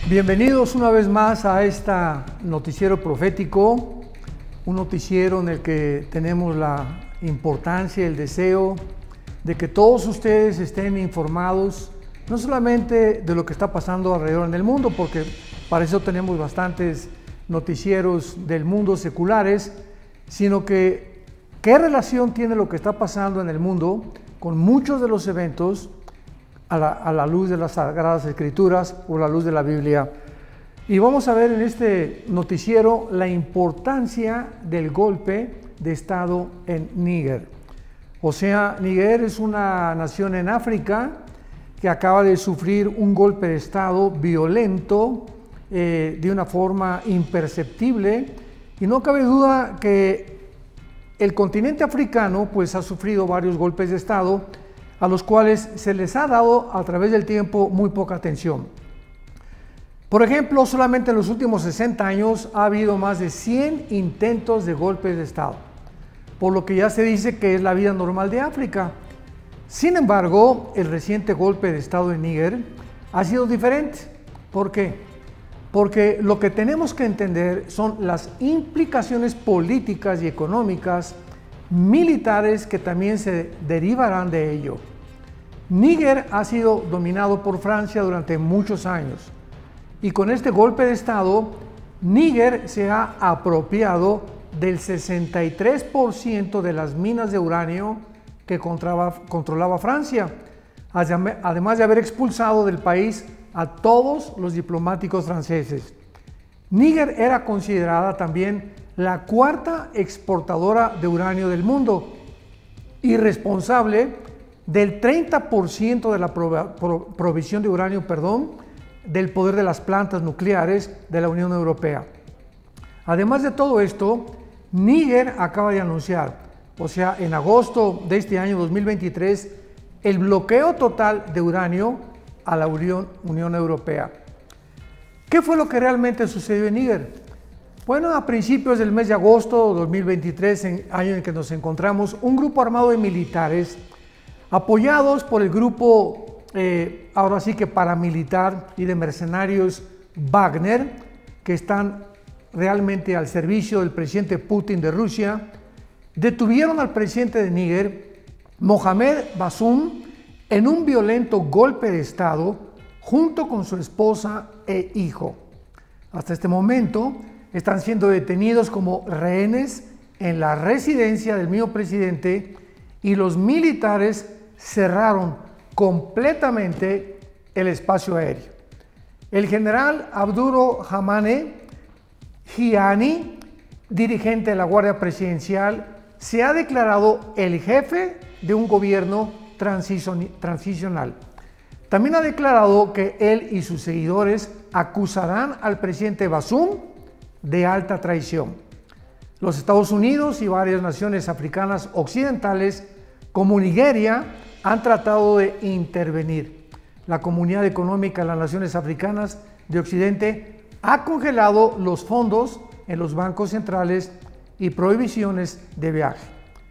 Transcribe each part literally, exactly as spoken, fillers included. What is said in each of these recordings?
Bienvenidos una vez más a este noticiero profético, un noticiero en el que tenemos la importancia y el deseo de que todos ustedes estén informados, no solamente de lo que está pasando alrededor en el mundo, porque para eso tenemos bastantes noticieros del mundo seculares, sino que qué relación tiene lo que está pasando en el mundo con muchos de los eventos a la, a la luz de las Sagradas Escrituras o la luz de la Biblia. Y vamos a ver en este noticiero la importancia del golpe de Estado en Níger. O sea, Níger es una nación en África que acaba de sufrir un golpe de Estado violento, eh, de una forma imperceptible, y no cabe duda que el continente africano pues ha sufrido varios golpes de Estado a los cuales se les ha dado a través del tiempo muy poca atención. Por ejemplo, solamente en los últimos sesenta años ha habido más de cien intentos de golpes de Estado, por lo que ya se dice que es la vida normal de África. Sin embargo, el reciente golpe de Estado en Níger ha sido diferente. ¿Por qué? Porque lo que tenemos que entender son las implicaciones políticas y económicas, militares que también se derivarán de ello. Níger ha sido dominado por Francia durante muchos años y con este golpe de Estado, Níger se ha apropiado del sesenta y tres por ciento de las minas de uranio que controlaba, controlaba Francia, además de haber expulsado del país a todos los diplomáticos franceses. Níger era considerada también la cuarta exportadora de uranio del mundo y responsable del treinta por ciento de la provisión de uranio, perdón, del poder de las plantas nucleares de la Unión Europea. Además de todo esto, Níger acaba de anunciar, o sea, en agosto de este año dos mil veintitrés, el bloqueo total de uranio a la Unión, Unión Europea. ¿Qué fue lo que realmente sucedió en Níger? Bueno, a principios del mes de agosto de dos mil veintitrés, en año en que nos encontramos, un grupo armado de militares, apoyados por el grupo, eh, ahora sí que paramilitar y de mercenarios Wagner, que están realmente al servicio del presidente Putin de Rusia, detuvieron al presidente de Níger, Mohamed Bazoum, en un violento golpe de Estado junto con su esposa e hijo. Hasta este momento están siendo detenidos como rehenes en la residencia del mismo presidente y los militares cerraron completamente el espacio aéreo. El general Abduro Hamane Giani, dirigente de la Guardia Presidencial, se ha declarado el jefe de un gobierno transicional. También ha declarado que él y sus seguidores acusarán al presidente Bazoum de alta traición. Los Estados Unidos y varias naciones africanas occidentales, como Nigeria, han tratado de intervenir. La Comunidad Económica de las Naciones Africanas de Occidente ha congelado los fondos en los bancos centrales y prohibiciones de viaje.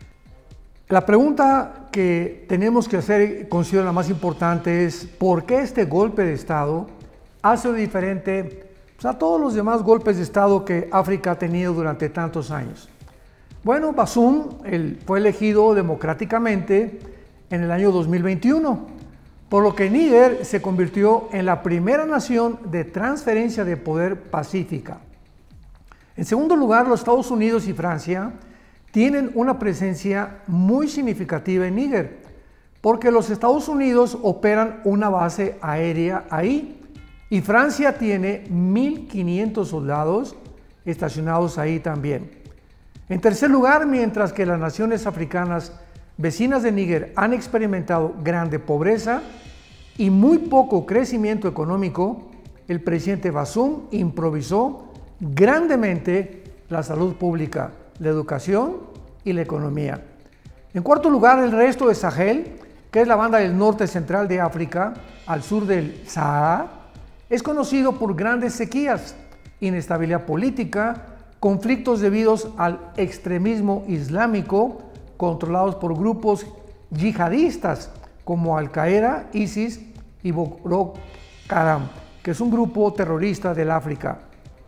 La pregunta que tenemos que hacer, considero la más importante, es ¿por qué este golpe de Estado hace diferente pues, a todos los demás golpes de Estado que África ha tenido durante tantos años? Bueno, Bazoum él fue elegido democráticamente en el año dos mil veintiuno, por lo que Níger se convirtió en la primera nación de transferencia de poder pacífica. En segundo lugar, los Estados Unidos y Francia tienen una presencia muy significativa en Níger, porque los Estados Unidos operan una base aérea ahí y Francia tiene mil quinientos soldados estacionados ahí también. En tercer lugar, mientras que las naciones africanas vecinas de Níger han experimentado grande pobreza y muy poco crecimiento económico, el presidente Bazoum improvisó grandemente la salud pública, la educación y la economía. En cuarto lugar, el resto de Sahel, que es la banda del norte central de África, al sur del Sahara, es conocido por grandes sequías, inestabilidad política, conflictos debidos al extremismo islámico, controlados por grupos yihadistas como Al-Qaeda, ISIS y Boko Haram, que que es un grupo terrorista del África.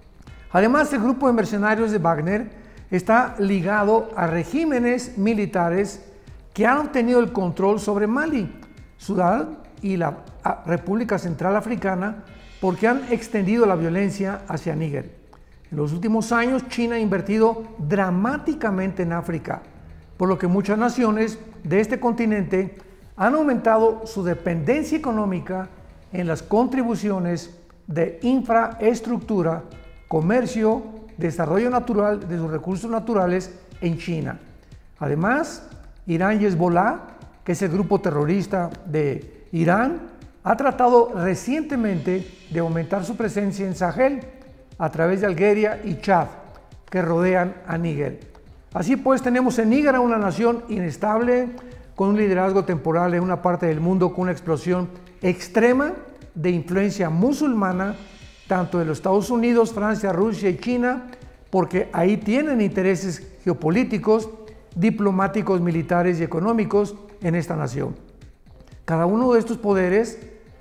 Además, el grupo de mercenarios de Wagner está ligado a regímenes militares que han obtenido el control sobre Mali, Sudán y la República Central Africana, porque han extendido la violencia hacia Níger. En los últimos años, China ha invertido dramáticamente en África, por lo que muchas naciones de este continente han aumentado su dependencia económica en las contribuciones de infraestructura, comercio, desarrollo natural de sus recursos naturales en China. Además, Irán y Hezbollah, que es el grupo terrorista de Irán, ha tratado recientemente de aumentar su presencia en Sahel a través de Algeria y Chad, que rodean a Níger. Así pues, tenemos en Níger a una nación inestable, con un liderazgo temporal en una parte del mundo con una explosión extrema de influencia musulmana, tanto de los Estados Unidos, Francia, Rusia y China, porque ahí tienen intereses geopolíticos, diplomáticos, militares y económicos en esta nación. Cada uno de estos poderes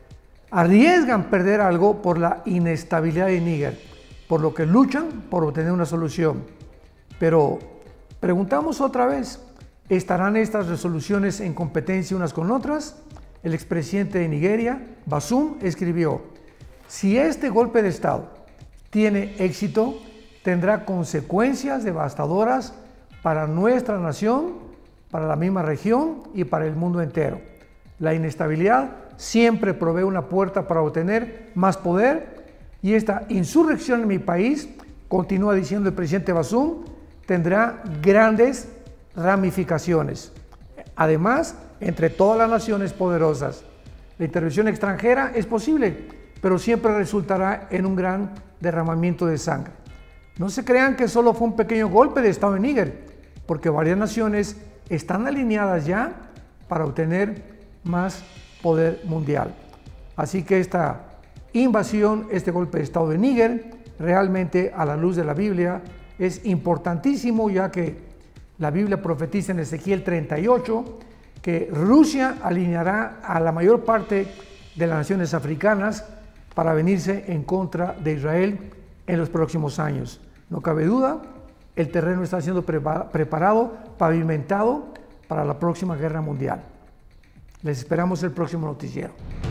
arriesgan perder algo por la inestabilidad de Níger, por lo que luchan por obtener una solución. Pero preguntamos otra vez, ¿estarán estas resoluciones en competencia unas con otras? El expresidente de Nigeria, Bazoum, escribió: si este golpe de Estado tiene éxito, tendrá consecuencias devastadoras para nuestra nación, para la misma región y para el mundo entero. La inestabilidad siempre provee una puerta para obtener más poder, y esta insurrección en mi país, continúa diciendo el presidente Bazoum, tendrá grandes ramificaciones. Además, entre todas las naciones poderosas, la intervención extranjera es posible, pero siempre resultará en un gran derramamiento de sangre. No se crean que solo fue un pequeño golpe de Estado en Níger, porque varias naciones están alineadas ya para obtener más poder mundial. Así que esta invasión, este golpe de Estado de Níger, realmente a la luz de la Biblia es importantísimo, ya que la Biblia profetiza en Ezequiel treinta y ocho que Rusia alineará a la mayor parte de las naciones africanas para venirse en contra de Israel en los próximos años. No cabe duda, el terreno está siendo preparado, pavimentado para la próxima guerra mundial. Les esperamos el próximo noticiero.